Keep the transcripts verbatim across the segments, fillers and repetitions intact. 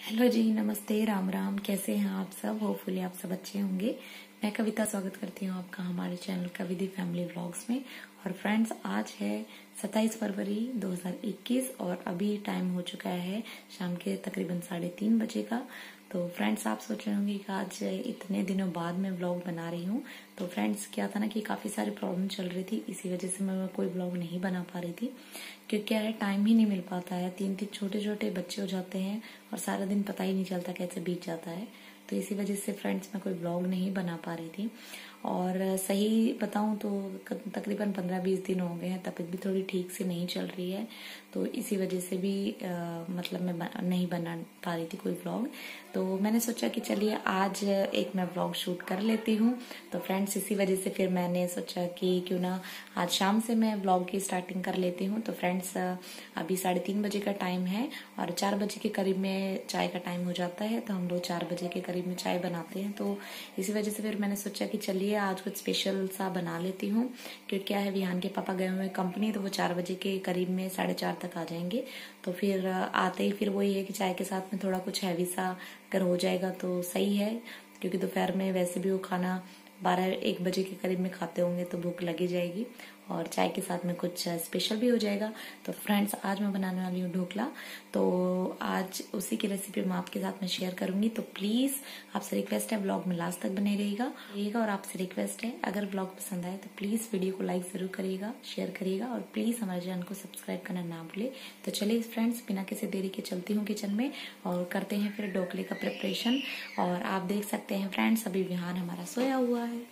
Hello जी, नमस्ते, राम राम। कैसे हैं आप सब? होपफुली आप सब अच्छे होंगे। मैं कविता स्वागत करती हूँ आपका हमारे चैनल कविदी फैमिली व्लॉग्स में। और फ्रेंड्स, आज है सत्ताईस फरवरी दो हज़ार इक्कीस और अभी टाइम हो चुका है शाम के तकरीबन साढ़े तीन बजे का। तो फ्रेंड्स, आप सोच रहे होंगे कि आज इतने दिनों बाद मैं व्लॉग बना रही हूँ। तो फ्रेंड्स, क्या था ना कि काफ़ी सारी प्रॉब्लम चल रही थी, इसी वजह से मैं कोई व्लॉग नहीं बना पा रही थी। क्योंकि क्या है, टाइम ही नहीं मिल पाता है। तीन तीन छोटे छोटे बच्चे हो जाते हैं और सारा दिन पता ही नहीं चलता कैसे बीत जाता है। तो इसी वजह से फ्रेंड्स, मैं कोई व्लॉग नहीं बना पा रही थी। और सही बताऊं तो तकरीबन पंद्रह बीस दिन हो गए हैं, तबीयत भी थोड़ी ठीक से नहीं चल रही है। तो इसी वजह से भी आ, मतलब मैं बना, नहीं बना पा रही थी कोई व्लॉग। तो मैंने सोचा कि चलिए आज एक मैं व्लॉग शूट कर लेती हूँ। तो फ्रेंड्स, इसी वजह से फिर मैंने सोचा कि क्यों ना आज शाम से मैं व्लॉग की स्टार्टिंग कर लेती हूँ। तो फ्रेंड्स, अभी साढ़े तीन बजे का टाइम है और चार बजे के करीब में चाय का टाइम हो जाता है। तो हम लोग चार बजे के करीब में चाय बनाते हैं। तो इसी वजह से फिर मैंने सोचा कि चलिए आज कुछ स्पेशल सा बना लेती हूँ। क्योंकि क्या है, विहान के पापा गए हुए कंपनी, तो वो चार बजे के करीब में साढ़े चार तक आ जाएंगे। तो फिर आते ही फिर वही है कि चाय के साथ में थोड़ा कुछ हैवी सा अगर हो जाएगा तो सही है। क्योंकि दोपहर में वैसे भी वो खाना बारह एक बजे के करीब में खाते होंगे तो भूख लगी जाएगी और चाय के साथ में कुछ स्पेशल भी हो जाएगा। तो फ्रेंड्स, आज मैं बनाने वाली हूँ ढोकला। तो आज उसी की रेसिपी मैं आपके साथ में शेयर करूंगी। तो प्लीज आपसे रिक्वेस्ट है, ब्लॉग में लास्ट तक बने रहिएगा रहिएगा और आपसे रिक्वेस्ट है, अगर ब्लॉग पसंद आए तो प्लीज वीडियो को लाइक जरूर करिएगा, शेयर करिएगा और प्लीज हमारे चैनल को सब्सक्राइब करना ना भूले। तो चलिए फ्रेंड्स, बिना किसी देरी के चलती हूँ किचन में और करते हैं फिर ढोकले का प्रिपरेशन। और आप देख सकते हैं फ्रेंड्स, अभी विहान हमारा सोया हुआ है।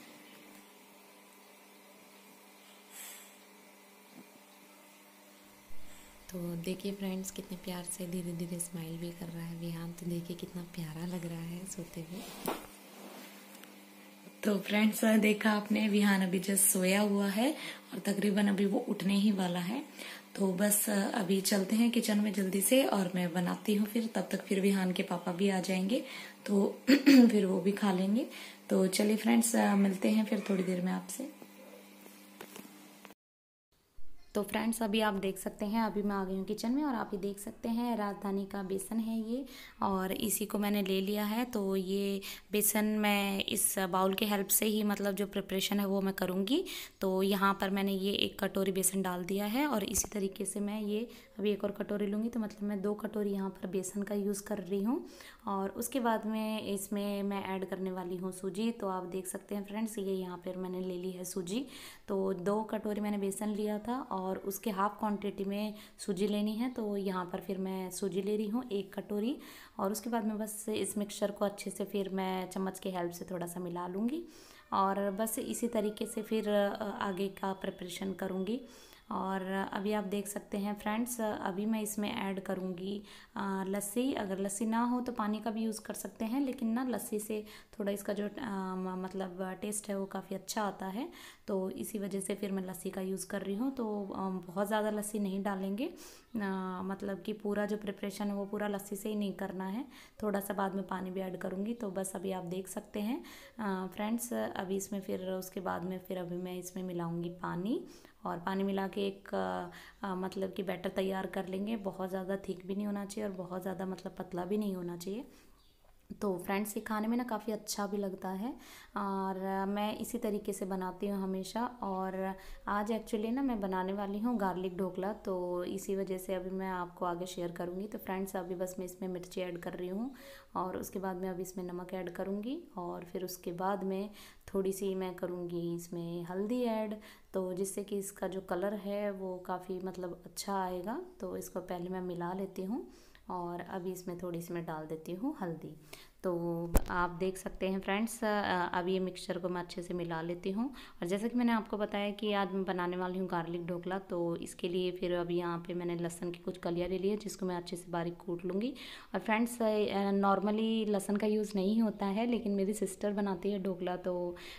तो देखिए फ्रेंड्स, कितने प्यार से धीरे धीरे स्माइल भी कर रहा है विहान। तो देखिए कितना प्यारा लग रहा है सोते हुए। तो फ्रेंड्स, देखा आपने, विहान अभी जस्ट सोया हुआ है और तकरीबन अभी वो उठने ही वाला है। तो बस अभी चलते हैं किचन में जल्दी से और मैं बनाती हूँ। फिर तब तक फिर विहान के पापा भी आ जाएंगे तो फिर वो भी खा लेंगे। तो चलिए फ्रेंड्स, मिलते हैं फिर थोड़ी देर में आपसे। तो फ्रेंड्स, अभी आप देख सकते हैं, अभी मैं आ गई हूँ किचन में और आप ही देख सकते हैं राजधानी का बेसन है ये और इसी को मैंने ले लिया है। तो ये बेसन मैं इस बाउल के हेल्प से ही मतलब जो प्रिपरेशन है वो मैं करूँगी। तो यहाँ पर मैंने ये एक कटोरी बेसन डाल दिया है और इसी तरीके से मैं ये अभी एक और कटोरी लूँगी। तो मतलब मैं दो कटोरी यहाँ पर बेसन का यूज़ कर रही हूँ और उसके बाद में इसमें मैं ऐड करने वाली हूँ सूजी। तो आप देख सकते हैं फ्रेंड्स, ये यहाँ पर मैंने ले ली है सूजी। तो दो कटोरी मैंने बेसन लिया था और उसके हाफ क्वांटिटी में सूजी लेनी है। तो यहाँ पर फिर मैं सूजी ले रही हूँ एक कटोरी और उसके बाद में बस इस मिक्सचर को अच्छे से फिर मैं चम्मच के हेल्प से थोड़ा सा मिला लूँगी और बस इसी तरीके से फिर आगे का प्रिपरेशन करूँगी। और अभी आप देख सकते हैं फ्रेंड्स, अभी मैं इसमें ऐड करूँगी लस्सी। अगर लस्सी ना हो तो पानी का भी यूज़ कर सकते हैं, लेकिन ना लस्सी से थोड़ा इसका जो आ, मतलब टेस्ट है वो काफ़ी अच्छा आता है। तो इसी वजह से फिर मैं लस्सी का यूज़ कर रही हूँ। तो बहुत ज़्यादा लस्सी नहीं डालेंगे, आ, मतलब कि पूरा जो प्रिपरेशन है वो पूरा लस्सी से ही नहीं करना है, थोड़ा सा बाद में पानी भी ऐड करूँगी। तो बस अभी आप देख सकते हैं फ्रेंड्स, अभी इसमें फिर उसके बाद में फिर अभी मैं इसमें मिलाऊँगी पानी और पानी मिला के एक आ, मतलब कि बैटर तैयार कर लेंगे। बहुत ज़्यादा थिक भी नहीं होना चाहिए और बहुत ज़्यादा मतलब पतला भी नहीं होना चाहिए। तो फ्रेंड्स, ये खाने में ना काफ़ी अच्छा भी लगता है और मैं इसी तरीके से बनाती हूँ हमेशा। और आज एक्चुअली ना मैं बनाने वाली हूँ गार्लिक ढोकला, तो इसी वजह से अभी मैं आपको आगे शेयर करूँगी। तो फ्रेंड्स, अभी बस मैं इसमें मिर्ची ऐड कर रही हूँ और उसके बाद में अभी इसमें नमक ऐड करूँगी और फिर उसके बाद में थोड़ी सी मैं करूँगी इसमें हल्दी ऐड, तो जिससे कि इसका जो कलर है वो काफ़ी मतलब अच्छा आएगा। तो इसको पहले मैं मिला लेती हूँ और अभी इसमें थोड़ी सी मैं डाल देती हूँ हल्दी। तो आप देख सकते हैं फ्रेंड्स, अब ये मिक्सचर को मैं अच्छे से मिला लेती हूँ। और जैसे कि मैंने आपको बताया कि आज मैं बनाने वाली हूँ गार्लिक ढोकला, तो इसके लिए फिर अभी यहाँ पे मैंने लहसुन की कुछ कलियाँ ले ली है जिसको मैं अच्छे से बारीक कूट लूँगी। और फ्रेंड्स, नॉर्मली लहसुन का यूज़ नहीं होता है, लेकिन मेरी सिस्टर बनाती है ढोकला तो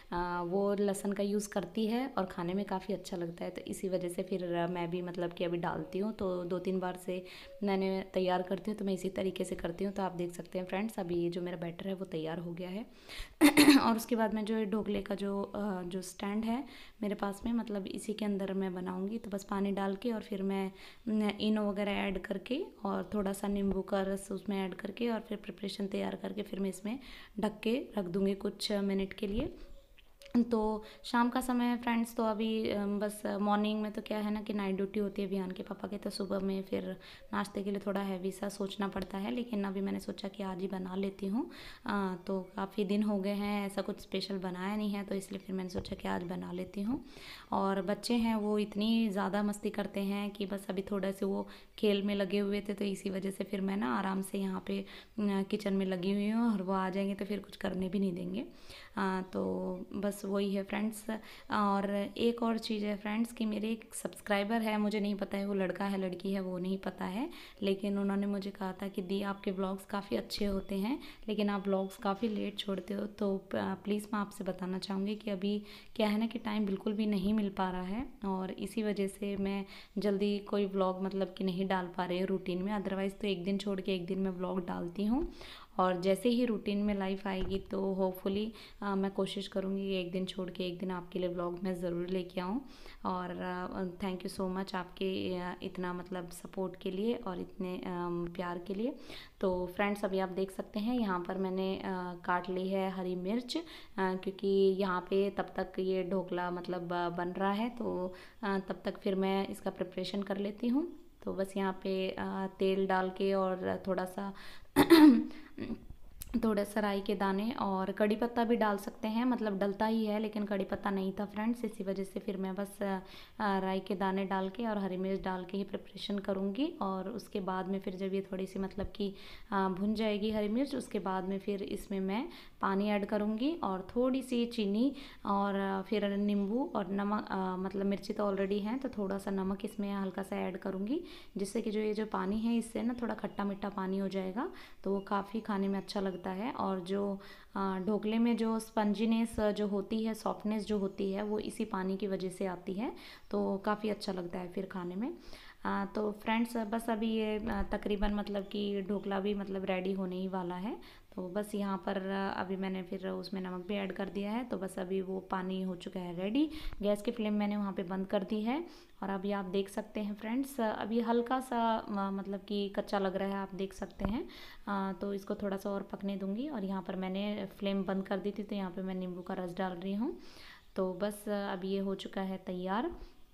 वो लहसुन का यूज़ करती है और खाने में काफ़ी अच्छा लगता है। तो इसी वजह से फिर मैं भी मतलब कि अभी डालती हूँ। तो दो तीन बार से मैंने तैयार करती हूँ तो मैं इसी तरीके से करती हूँ। तो आप देख सकते हैं फ्रेंड्स, अभी जो मेरा मेरा बैटर है वो तैयार हो गया है। और उसके बाद में जो ढोकले का जो जो स्टैंड है मेरे पास में, मतलब इसी के अंदर मैं बनाऊंगी। तो बस पानी डाल के और फिर मैं इनो वगैरह ऐड करके और थोड़ा सा नींबू का रस उसमें ऐड करके और फिर प्रिपरेशन तैयार करके फिर मैं इसमें ढक के रख दूँगी कुछ मिनट के लिए। तो शाम का समय है फ्रेंड्स, तो अभी बस मॉर्निंग में तो क्या है ना कि नाइट ड्यूटी होती है विहान के पापा के, तो सुबह में फिर नाश्ते के लिए थोड़ा हैवी सा सोचना पड़ता है। लेकिन अभी मैंने सोचा कि आज ही बना लेती हूँ। तो काफ़ी दिन हो गए हैं ऐसा कुछ स्पेशल बनाया नहीं है, तो इसलिए फिर मैंने सोचा कि आज बना लेती हूँ। और बच्चे हैं वो इतनी ज़्यादा मस्ती करते हैं कि बस अभी थोड़ा से वो खेल में लगे हुए थे, तो इसी वजह से फिर मैं ना आराम से यहाँ पे किचन में लगी हुई हूँ। और वो आ जाएंगे तो फिर कुछ करने भी नहीं देंगे। आ, तो बस वही है फ्रेंड्स। और एक और चीज़ है फ्रेंड्स कि मेरे एक सब्सक्राइबर है, मुझे नहीं पता है वो लड़का है लड़की है वो नहीं पता है, लेकिन उन्होंने मुझे कहा था कि दी आपके व्लॉग्स काफ़ी अच्छे होते हैं लेकिन आप व्लॉग्स काफ़ी लेट छोड़ते हो। तो प्लीज़ मैं आपसे बताना चाहूँगी कि अभी क्या है ना कि टाइम बिल्कुल भी नहीं मिल पा रहा है, और इसी वजह से मैं जल्दी कोई व्लॉग मतलब कि नहीं डाल पा रही हूँ रूटीन में। अदरवाइज़ तो एक दिन छोड़ के एक दिन मैं व्लॉग डालती हूँ, और जैसे ही रूटीन में लाइफ आएगी तो होपफुली मैं कोशिश करूँगी एक दिन छोड़ के एक दिन आपके लिए व्लॉग मैं ज़रूर लेके आऊँ। और थैंक यू सो मच आपके इतना मतलब सपोर्ट के लिए और इतने प्यार के लिए। तो फ्रेंड्स अभी आप देख सकते हैं यहाँ पर मैंने काट ली है हरी मिर्च, क्योंकि यहाँ पे तब तक ये ढोकला मतलब बन रहा है, तो तब तक फिर मैं इसका प्रिपरेशन कर लेती हूँ। तो बस यहाँ पे तेल डाल के और थोड़ा सा थोड़े से राई के दाने और कड़ी पत्ता भी डाल सकते हैं, मतलब डलता ही है लेकिन कड़ी पत्ता नहीं था फ्रेंड्स, इसी वजह से फिर मैं बस राई के दाने डाल के और हरी मिर्च डाल के ही प्रिपरेशन करूँगी। और उसके बाद में फिर जब ये थोड़ी सी मतलब कि भुन जाएगी हरी मिर्च, उसके बाद में फिर इसमें मैं पानी ऐड करूँगी और थोड़ी सी चीनी और फिर नींबू और नमक, मतलब मिर्ची तो ऑलरेडी हैं तो थोड़ा सा नमक इसमें हल्का सा ऐड करूँगी, जिससे कि जो ये जो पानी है इससे ना थोड़ा खट्टा मीठा पानी हो जाएगा, तो वो काफ़ी खाने में अच्छा लगता है। और जो ढोकले में जो स्पंजीनेस जो होती है, सॉफ्टनेस जो होती है, वो इसी पानी की वजह से आती है, तो काफ़ी अच्छा लगता है फिर खाने में। आ, तो फ्रेंड्स बस अभी ये तकरीबन मतलब कि ढोकला भी मतलब रेडी होने ही वाला है। तो बस यहाँ पर अभी मैंने फिर उसमें नमक भी ऐड कर दिया है, तो बस अभी वो पानी हो चुका है रेडी। गैस की फ्लेम मैंने वहाँ पे बंद कर दी है और अभी आप देख सकते हैं फ्रेंड्स अभी हल्का सा मतलब कि कच्चा लग रहा है, आप देख सकते हैं। आ, तो इसको थोड़ा सा और पकने दूँगी और यहाँ पर मैंने फ्लेम बंद कर दी थी, तो यहाँ पर मैं नींबू का रस डाल रही हूँ। तो बस अभी ये हो चुका है तैयार।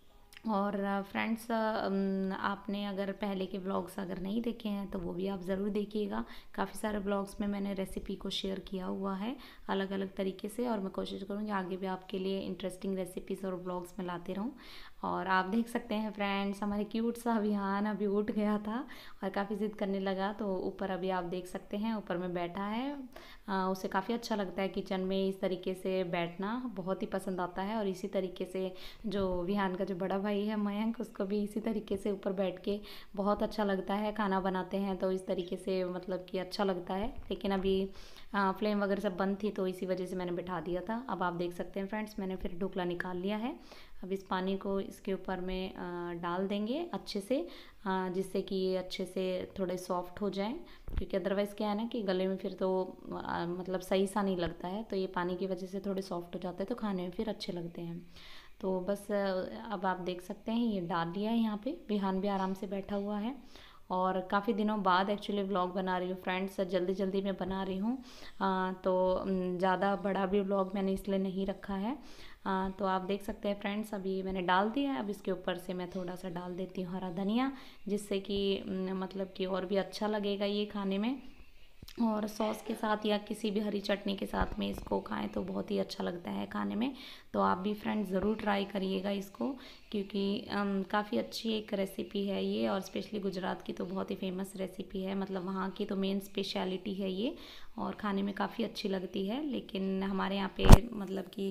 और फ्रेंड्स आपने अगर पहले के व्लॉग्स अगर नहीं देखे हैं तो वो भी आप ज़रूर देखिएगा। काफ़ी सारे व्लॉग्स में मैंने रेसिपी को शेयर किया हुआ है अलग अलग तरीके से, और मैं कोशिश करूँगी आगे भी आपके लिए इंटरेस्टिंग रेसिपीज़ और व्लॉग्स में लाते रहूँ। और आप देख सकते हैं फ्रेंड्स हमारे क्यूट सा अभियान अभी उठ गया था और काफ़ी ज़िद करने लगा, तो ऊपर अभी आप देख सकते हैं ऊपर में बैठा है। आ, उसे काफ़ी अच्छा लगता है किचन में इस तरीके से बैठना, बहुत ही पसंद आता है। और इसी तरीके से जो विहान का जो बड़ा भाई है मयंक, उसको भी इसी तरीके से ऊपर बैठ के बहुत अच्छा लगता है। खाना बनाते हैं तो इस तरीके से मतलब कि अच्छा लगता है, लेकिन अभी आ, फ्लेम वगैरह सब बंद थी तो इसी वजह से मैंने बिठा दिया था। अब आप देख सकते हैं फ्रेंड्स मैंने फिर ढोकला निकाल लिया है। अब इस पानी को इसके ऊपर में डाल देंगे अच्छे से, जिससे कि ये अच्छे से थोड़े सॉफ्ट हो जाएं, क्योंकि अदरवाइज़ क्या है ना कि गले में फिर तो आ, मतलब सही सा नहीं लगता है, तो ये पानी की वजह से थोड़े सॉफ्ट हो जाते हैं तो खाने में फिर अच्छे लगते हैं। तो बस अब आप देख सकते हैं ये डाल दिया है। यहाँ पे विहान भी आराम से बैठा हुआ है और काफ़ी दिनों बाद एक्चुअली व्लॉग बना रही हूँ फ्रेंड्स, जल्दी जल्दी में बना रही हूँ, तो ज़्यादा बड़ा भी व्लॉग मैंने इसलिए नहीं रखा है। आ, तो आप देख सकते हैं फ्रेंड्स अभी मैंने डाल दिया है। अब इसके ऊपर से मैं थोड़ा सा डाल देती हूँ हरा धनिया, जिससे कि मतलब कि और भी अच्छा लगेगा ये खाने में, और सॉस के साथ या किसी भी हरी चटनी के साथ में इसको खाएं तो बहुत ही अच्छा लगता है खाने में। तो आप भी फ्रेंड्स ज़रूर ट्राई करिएगा इसको, क्योंकि काफ़ी अच्छी एक रेसिपी है ये, और स्पेशली गुजरात की तो बहुत ही फेमस रेसिपी है, मतलब वहाँ की तो मेन स्पेशलिटी है ये, और खाने में काफ़ी अच्छी लगती है। लेकिन हमारे यहाँ पे मतलब कि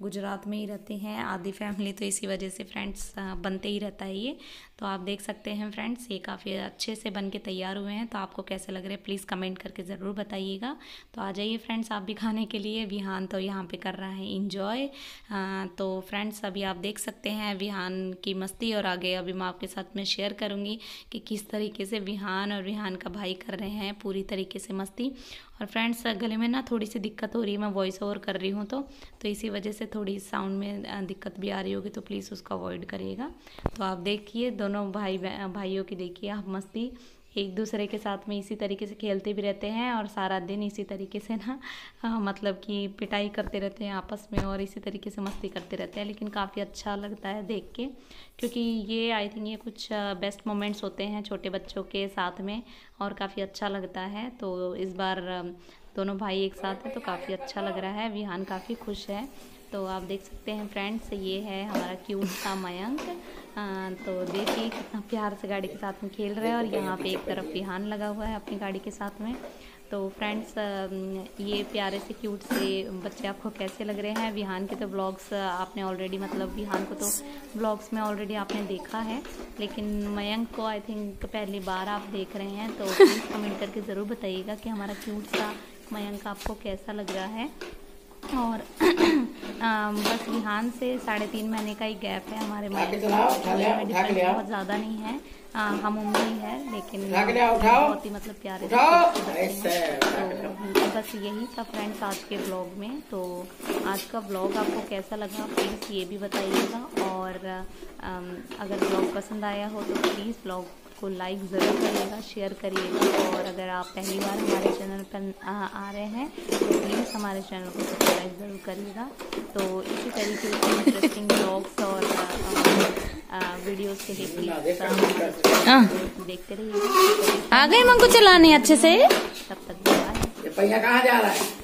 गुजरात में ही रहते हैं आधी फैमिली, तो इसी वजह से फ्रेंड्स बनते ही रहता है ये। तो आप देख सकते हैं फ्रेंड्स ये काफ़ी अच्छे से बन के तैयार हुए हैं। तो आपको कैसे लग रहे हैं प्लीज़ कमेंट करके ज़रूर बताइएगा। तो आ जाइए फ्रेंड्स आप भी खाने के लिए। विहान तो यहाँ पे कर रहा है इंजॉय। तो फ्रेंड्स अभी आप देख सकते हैं विहान की मस्ती, और आगे अभी मैं आपके साथ में शेयर करूँगी कि किस तरीके से विहान और विहान का भाई कर रहे हैं पूरी तरीके से मस्ती। और फ्रेंड्स गले में ना थोड़ी सी दिक्कत हो रही है, मैं वॉइस ओवर कर रही हूँ तो तो इसी वजह से थोड़ी साउंड में दिक्कत भी आ रही होगी, तो प्लीज़ उसका अवॉइड करिएगा। तो आप देखिए दोनों भाई भाइयों की देखिए आप मस्ती, एक दूसरे के साथ में इसी तरीके से खेलते भी रहते हैं और सारा दिन इसी तरीके से ना आ, मतलब कि पिटाई करते रहते हैं आपस में और इसी तरीके से मस्ती करते रहते हैं। लेकिन काफ़ी अच्छा लगता है देख के, क्योंकि ये आई थिंक ये कुछ बेस्ट मोमेंट्स होते हैं छोटे बच्चों के साथ में और काफ़ी अच्छा लगता है। तो इस बार दोनों भाई एक साथ हैं तो काफ़ी अच्छा लग रहा है। विहान काफ़ी खुश है। तो आप देख सकते हैं फ्रेंड्स ये है हमारा क्यूट सा मयंक। तो देखिए कितना प्यार से गाड़ी के साथ में खेल रहा है और यहाँ पे एक तरफ विहान लगा हुआ है अपनी गाड़ी के साथ में। तो फ्रेंड्स ये प्यारे से क्यूट से बच्चे आपको कैसे लग रहे हैं? विहान के तो व्लॉग्स आपने ऑलरेडी मतलब विहान को तो व्लॉग्स में ऑलरेडी आपने देखा है, लेकिन मयंक को आई थिंक पहली बार आप देख रहे हैं। तो प्लीज़ कमेंट करके ज़रूर बताइएगा कि हमारा क्यूट सा मयंक आपको कैसा लग रहा है। और आ, बस विहान से साढ़े तीन महीने का ही गैप है हमारे मैरिज में, डिफरेंस बहुत ज़्यादा नहीं है। आ, हम उम्र ही है लेकिन बहुत ही मतलब प्यारे से। तो बस यही था फ्रेंड्स आज के ब्लॉग में। तो आज का ब्लॉग आपको कैसा लगा प्लीज़ ये भी बताइएगा। और आ, अगर ब्लॉग पसंद आया हो तो प्लीज़ ब्लॉग को लाइक ज़रूर करिएगा, शेयर करिएगा। और अगर आप पहली बार हमारे चैनल पर आ, आ रहे हैं तो प्लीज़ हमारे चैनल को सब्सक्राइब ज़रूर करिएगा। तो इसी तरीके से इंटरेस्टिंग ब्लॉग्स और वीडियोस के लिए प्लीज़ देखते रहिएगा। आ गए मंगू चलाने अच्छे से। तब तक बाय। ये पहिया कहाँ जा रहा है?